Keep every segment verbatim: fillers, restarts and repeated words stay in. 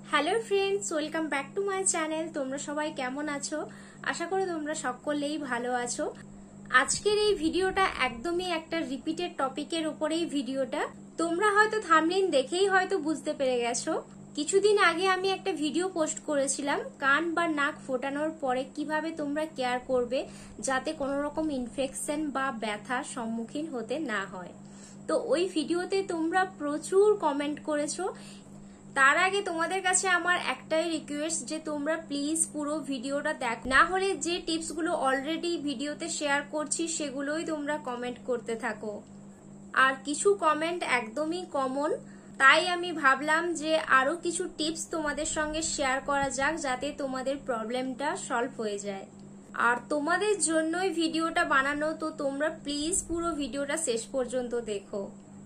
Hello friends, welcome back to my channel. তোমরা সবাই কেমন আছো? আশা করি তোমরা সকলেই ভালো আছো। আজকের এই ভিডিওটা একদমই একটা রিপিটেড টপিকের উপরেই ভিডিওটা। তোমরা হয়তো থাম্বনেইল দেখেই হয়তো বুঝতে পেরে গেছো। কিছুদিন আগে আমি একটা ভিডিও পোস্ট করেছিলাম কান বা নাক ফোটানোর পরে কিভাবে তোমরা কেয়ার করবে যাতে কোনো রকম ইনফেকশন বা ব্যথার সম্মুখীন হতে না হয়। তো ওই ভিডিওতে তোমরা প্রচুর কমেন্ট করেছো। তার আগে তোমাদের কাছে আমার একটাই রিকোয়েস্ট যে তোমরা প্লিজ পুরো ভিডিওটা দেখো, না হলে যে টিপস গুলো অলরেডি ভিডিওতে শেয়ার করছি সেগুলোই তোমরা কমেন্ট করতে থাকো। আর কিছু কমেন্ট একদমই কমন, তাই আমি ভাবলাম যে আরো কিছু টিপস তোমাদের সঙ্গে শেয়ার করা যাক যাতে তোমাদের প্রবলেমটা সলভ হয়ে যায়। আর তোমাদের জন্যই ভিডিওটা বানানো, তো তোমরা প্লিজ পুরো ভিডিওটা শেষ পর্যন্ত দেখো।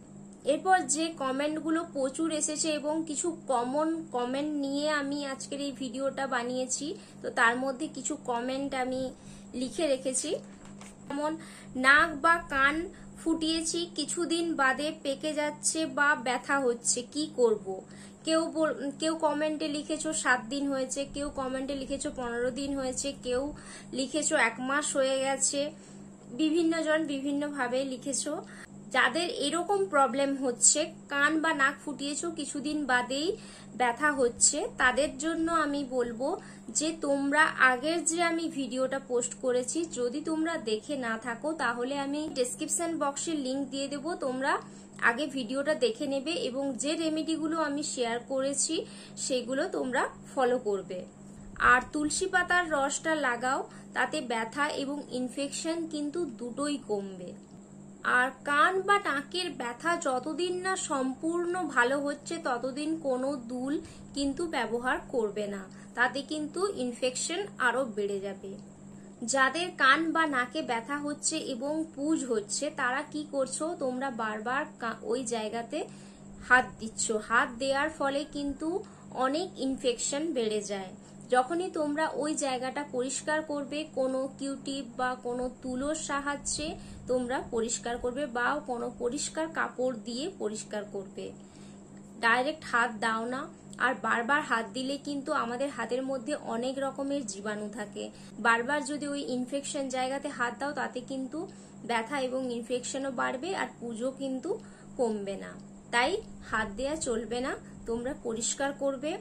এরপর যে কমেন্টগুলো প্রচুর এসেছে এবং কিছু কমন কমেন্ট নিয়ে আমি আজকের এই ভিডিওটা বানিয়েছি, তো তার মধ্যে কিছু কমেন্ট আমি লিখে রেখেছি। যেমন নাক বা কান ফুটিয়েছি, কিছুদিন বাদে পেকে যাচ্ছে বা ব্যথা হচ্ছে, কি করব। কেউ কেউ কমেন্টে লিখেছো সাত দিন হয়েছে, কেউ কমেন্টে লিখেছো পনেরো দিন হয়েছে, কেউ লিখেছো এক মাস হয়ে গেছে। বিভিন্ন জন বিভিন্ন ভাবে লিখেছো। যাদের এরকম প্রবলেম হচ্ছে, কান বা নাক ফুটিয়েছো কিছুদিন বাদেই ব্যথা হচ্ছে, তাদের জন্য আমি বলবো যে তোমরা আগের যে আমি ভিডিওটা পোস্ট করেছি যদি তোমরা দেখে না থাকো তাহলে আমি ডেসক্রিপশন বক্সে লিংক দিয়ে দেব, তোমরা আগে ভিডিওটা দেখে নেবে এবং যে রেমেডিগুলো আমি শেয়ার করেছি সেগুলো তোমরা ফলো করবে। আর তুলসী পাতার রসটা লাগাও, তাতে ব্যথা এবং ইনফেকশন কিন্তু দুটোই কমবে। আর কান বা নাকের ব্যথা যতদিন না সম্পূর্ণ ভালো হচ্ছে ততদিন কোনো দুল কিন্তু ব্যবহার করবে না, তাতে কিন্তু ইনফেকশন আরো বেড়ে যাবে। যাদের কান বা নাকে ব্যথা হচ্ছে এবং পুজ হচ্ছে তারা কি করছো, তোমরা বারবার ওই জায়গাতে হাত দিচ্ছ। হাত দেওয়ার ফলে কিন্তু অনেক ইনফেকশন বেড়ে যায়। যখনই তোমরা ওই জায়গাটা পরিষ্কার করবে, কোনো কিউটিপ বা কোনো তুলোর সাহায্যে তোমরা পরিষ্কার করবে বা কোনো পরিষ্কার কাপড় দিয়ে পরিষ্কার করবে। ডাইরেক্ট হাত দাও না। আর বারবার হাত দিলে কিন্তু আমাদের হাতের মধ্যে অনেক রকমের জীবাণু থাকে। বারবার যদি ওই ইনফেকশন জায়গাতে হাত দাও তাতে কিন্তু ব্যথা এবং ইনফেকশনও বাড়বে আর পুজো কিন্তু কমবে না। তাই হাত দেয়া চলবে না, তোমরা পরিষ্কার করবে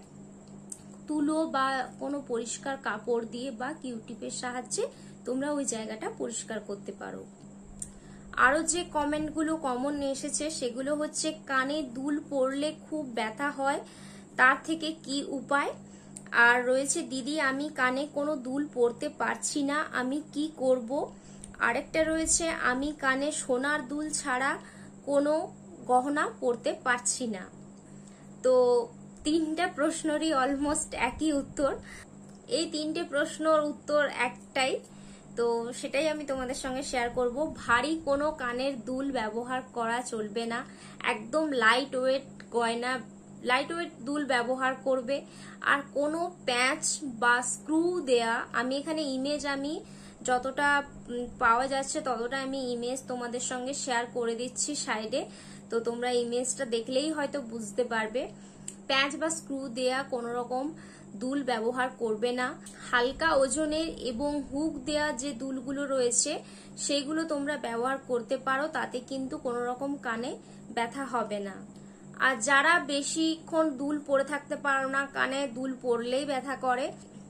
তুলো বা কোনো পরিষ্কার কাপড় দিয়ে বা কিউটিপের সাহায্যে তোমরা ওই জায়গাটা পরিষ্কার করতে পারো। আরো যে কমেন্টগুলো কমন এসেছে সেগুলো হচ্ছে কানে দুল পড়লে খুব ব্যথা হয়, তার থেকে কি উপায়। আর রয়েছে দিদি আমি কানে কোনো দুল পরতে পারছি না, আমি কি করব। আরেকটা রয়েছে আমি কানে সোনার দুল ছাড়া কোনো গহনা পরতে পারছি না। তো তিনটা প্রশ্নেরই অলমোস্ট একই উত্তর। এই তিনটে প্রশ্নের উত্তর একটাই, তো সেটাই আমি তোমাদের সঙ্গে শেয়ার করব। ভারী কোনো কানের দুল ব্যবহার করা চলবে না, একদম লাইট ওয়েট গয়না লাইট ওয়েট দুল ব্যবহার করবে। আর কোনো প্যাচ বা স্ক্রু দেয়া, আমি এখানে ইমেজ আমি যতটা পাওয়া যাচ্ছে ততটা আমি ইমেজ তোমাদের সঙ্গে শেয়ার করে দিচ্ছি সাইডে, তো তোমরা ইমেজটা দেখলেই হয়তো বুঝতে পারবে। প্যাচ বা স্ক্রু দেয়া কোনো রকম দুল ব্যবহার করবে না। হালকা ওজনের এবং হুক দেয়া যে দুলগুলো রয়েছে সেগুলো তোমরা ব্যবহার করতে পারো, তাতে কিন্তু কোনো রকম কানে ব্যথা হবে না। আর যারা বেশিক্ষণ দুল পরে থাকতে পারো না, কানে দুল পরলেই ব্যথা করে,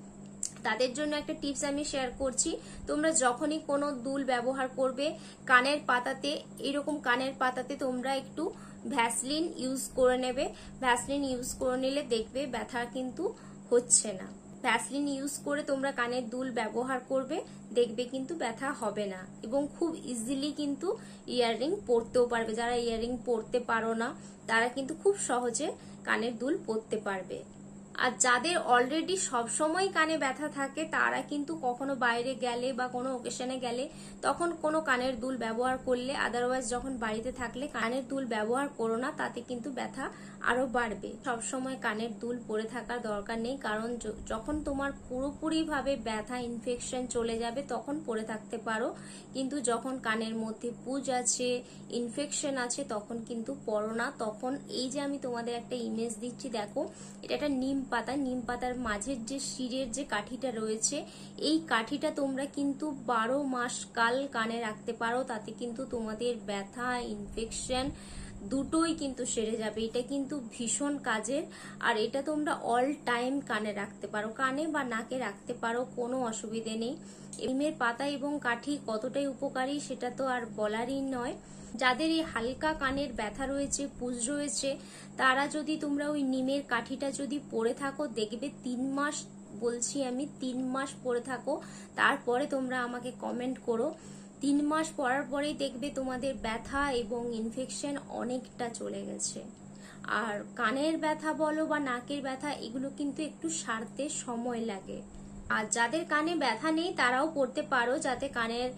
তাদের জন্য একটা টিপস আমি শেয়ার করছি। তোমরা যখনই কোনো দুল ব্যবহার করবে কানের পাতাতে, এরকম কানের পাতাতে তোমরা একটু ভ্যাসলিন ইউজ করে নেবে। ভ্যাসলিন ইউজ করে নিলে দেখবে ব্যথা কিন্তু হচ্ছে না। ভ্যাসলিন ইউজ করে তোমরা কানের দুল ব্যবহার করবে, দেখবে কিন্তু ব্যথা হবে না এবং খুব ইজিলি কিন্তু ইয়াররিং পরতেও পারবে। যারা ইয়াররিং পরতে পারো না তারা কিন্তু খুব সহজে কানের দুল পরতে পারবে। আর যাদের অলরেডি সবসময় কানে ব্যথা থাকে তারা কিন্তু কখনো বাইরে গেলে বা কোনো ওকেশনে গেলে তখন কোনো কানের দুল ব্যবহার করলে, আদারওয়াইজ যখন বাড়িতে থাকলে কানের দুল ব্যবহার করো না, তাতে কিন্তু ব্যথা আরো বাড়বে। সব সময় কানের দুল পরে থাকার দরকার নেই, কারণ যখন তোমার পুরোপুরি ভাবে ব্যথা ইনফেকশন চলে যাবে তখন পরে থাকতে পারো, কিন্তু যখন কানের মধ্যে পুজ আছে, ইনফেকশন আছে, তখন কিন্তু পরো না। তখন এই যে আমি তোমাদের একটা ইমেজ দিচ্ছি, দেখো এটা একটা নিম পাতা, নিম পাতার মাঝের যে শিরের যে কাঠিটা রয়েছে, এই কাঠিটা তোমরা কিন্তু বারো মাস কাল কানে রাখতে পারো, তাতে কিন্তু তোমাদের ব্যথা ইনফেকশন দুটোই কিন্তু সেরে যাবে। এটা কিন্তু ভীষণ কাজের, আর এটা তোমরা অল টাইম কানে রাখতে পারো, কানে বা নাকে রাখতে পারো, কোনো অসুবিধে নেই। নিমের পাতা এবং কাঠি কতটাই উপকারী সেটা তো আর বলারই নয়। যাদের এই হালকা কানের ব্যথা রয়েছে, পুজ রয়েছে, তারা যদি তোমরা ওই নিমের কাঠিটা যদি পরে থাকো, দেখবে তিন মাস, বলছি আমি তিন মাস পরে থাকো, তারপরে তোমরা আমাকে কমেন্ট করো। তিন মাস পরার পরেই দেখবে তোমাদের ব্যথা এবং ইনফেকশন অনেকটা চলে গেছে। আর কানের ব্যথা বলো বা নাকের ব্যথা, এগুলো কিন্তু একটু সারতে সময় লাগে। আর যাদের কানে ব্যথা নেই তারাও পড়তে পারো, যাতে কানের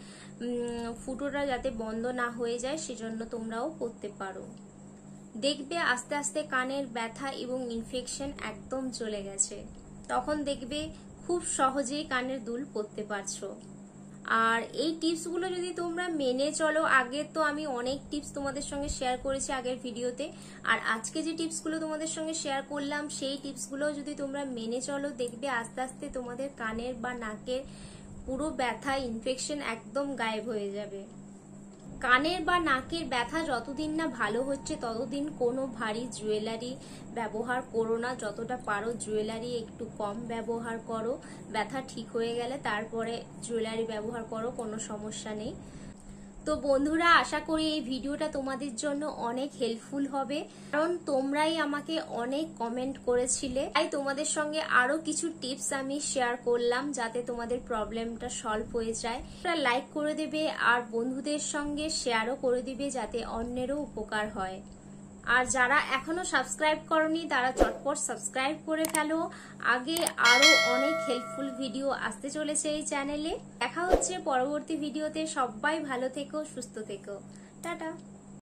ফুটোটা যাতে বন্ধ না হয়ে যায়, সেজন্য তোমরাও পড়তে পারো। দেখবে আস্তে আস্তে কানের ব্যথা এবং ইনফেকশন একদম চলে গেছে, তখন দেখবে খুব সহজেই কানের দুল পরতে পারছো। আর এই টিপসগুলো যদি তোমরা মেনে চলো, আগে তো আমি অনেক টিপস তোমাদের সঙ্গে শেয়ার করেছি আগের ভিডিওতে, আর আজকে যে টিপসগুলো তোমাদের সঙ্গে শেয়ার করলাম সেই টিপসগুলো যদি তোমরা মেনে চলো, দেখবে আস্তে আস্তে তোমাদের কানের বা নাকের পুরো ব্যথা ইনফেকশন একদম গায়েব হয়ে যাবে। কানের বা নাকের ব্যথা যতদিন না ভালো হচ্ছে ততদিন কোনো ভারী জুয়েলারি ব্যবহার করো না, যতটা পারো জুয়েলারি একটু কম ব্যবহার করো। ব্যথা ঠিক হয়ে গেলে তারপরে জুয়েলারি ব্যবহার করো, কোনো সমস্যা নেই। তো বন্ধুরা, আশা করি এই ভিডিওটা তোমাদের জন্য অনেক হেল্পফুল হবে, কারণ তোমরাই আমাকে অনেক কমেন্ট করেছিলে, তাই তোমাদের সঙ্গে আরো কিছু টিপস আমি শেয়ার করলাম যাতে তোমাদের প্রবলেমটা সলভ হয়ে যায়। তোমরা লাইক করে দেবে আর বন্ধুদের সঙ্গে শেয়ারও করে দিবে যাতে অন্যেরও উপকার হয়। আর যারা এখনো সাবস্ক্রাইব করনি তারা চটপট সাবস্ক্রাইব করে ফেলো, আগে আরো অনেক হেল্পফুল ভিডিও আসতে চলেছে এই চ্যানেলে। দেখা হচ্ছে পরবর্তী ভিডিওতে। সবাই ভালো থেকো, সুস্থ থেকো, টাটা।